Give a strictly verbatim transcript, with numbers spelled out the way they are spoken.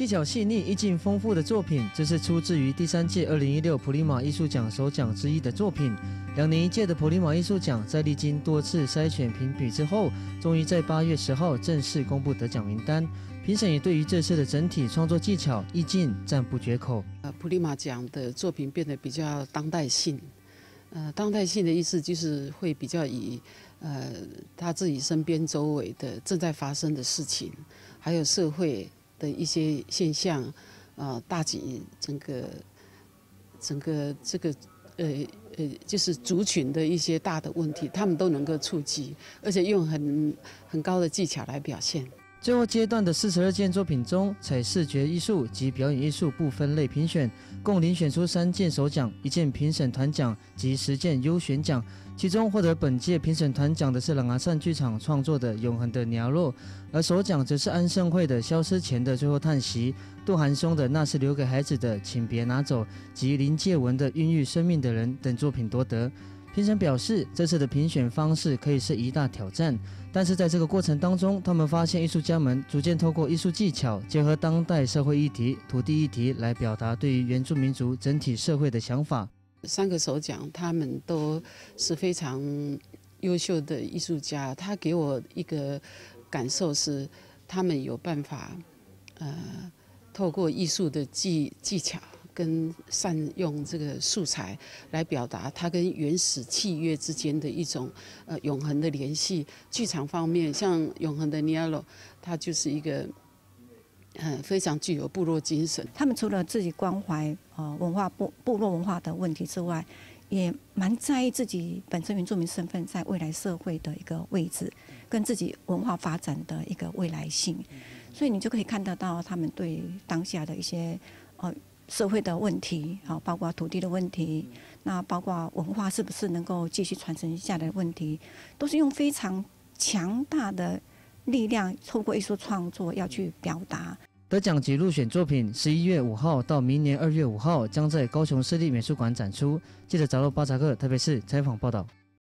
技巧细腻、意境丰富的作品，这是出自于第三届二零一六普利马艺术奖首奖之一的作品。两年一届的普利马艺术奖，在历经多次筛选评比之后，终于在八月十号正式公布得奖名单。评审也对于这次的整体创作技巧、意境赞不绝口。 呃，普利马奖的作品变得比较当代性。呃，当代性的意思就是会比较以呃他自己身边周围的正在发生的事情，还有社会的一些现象，呃，大及整个整个这个呃呃，就是族群的一些大的问题，他们都能够触及，而且用很很高的技巧来表现。 最后阶段的四十二件作品中，采视觉艺术及表演艺术不分类评选，共遴选出三件首奖、一件评审团奖及十件优选奖。其中获得本届评审团奖的是朗阿善剧场创作的《永恒的鸟肉》，而首奖则是安盛会的《消失前的最后叹息》，杜寒松的《那是留给孩子的，请别拿走》及林介文的《孕育生命的人》等作品夺得。评审表示，这次的评选方式可以是一大挑战，但是在这个过程当中，他们发现艺术家们逐渐透过艺术技巧，结合当代社会议题、土地议题来表达对于原住民族整体社会的想法。 三个首奖，他们都是非常优秀的艺术家，他给我一个感受是，他们有办法，呃，透过艺术的技技巧。跟善用这个素材来表达它跟原始契约之间的一种呃永恒的联系。剧场方面，像《永恒的尼亚罗》，它就是一个呃非常具有部落精神。 他们除了自己关怀呃文化部部落文化的问题之外，也蛮在意自己本身原住民身份在未来社会的一个位置，跟自己文化发展的一个未来性。所以你就可以看得到他们对当下的一些呃。社会的问题，好，包括土地的问题，那包括文化是不是能够继续传承下来的问题，都是用非常强大的力量，透过艺术创作要去表达。 得奖及入选作品，十一月五号到明年二月五号将在高雄市立美术馆展出。记者扎洛巴扎克台北市采访报道。